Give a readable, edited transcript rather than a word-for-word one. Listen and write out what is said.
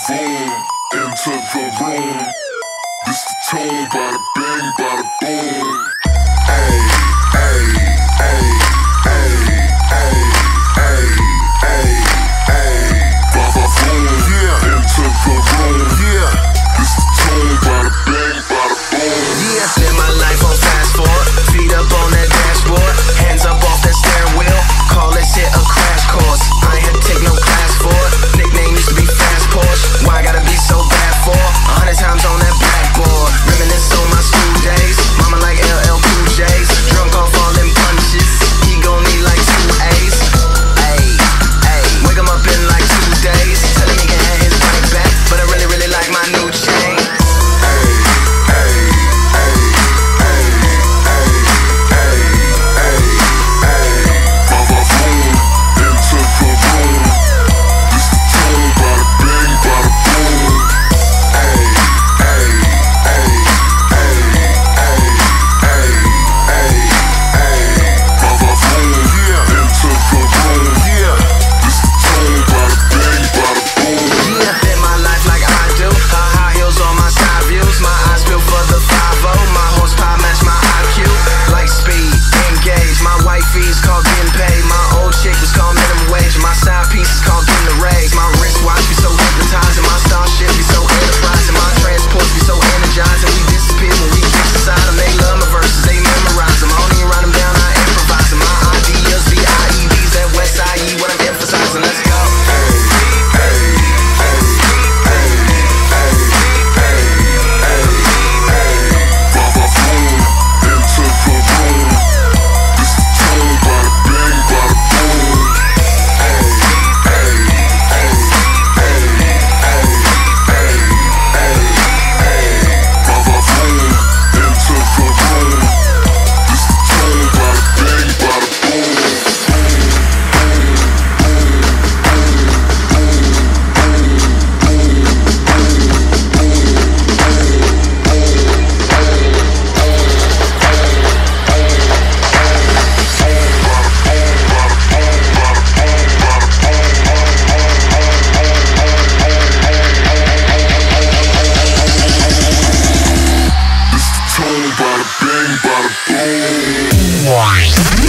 boom, into the room. This the tune, bada bang, bada boom. Ay, ay, ay, ay, ay, ay, ay, ay. Bada boom, yeah, into the room. Yeah, this the tune, bada bang, bada boom. Yeah, live my life on fast forward, feet up on that dashboard, hands up off that steering wheel. Call this shit a crash course. I ain't had to take no class for it. Nickname used to be Fast Porsche. Why I gotta be so bad for? 100 times on that blackboard, reminisce on my school days. Mama like LL Cool J's, drunk off all them punches. He gon' need like 2 A's. Ayy, ayy, wake him up in like 2 days. Tell him he can have his bike back, but I really, really like my new chain. Bada bang, bada boom.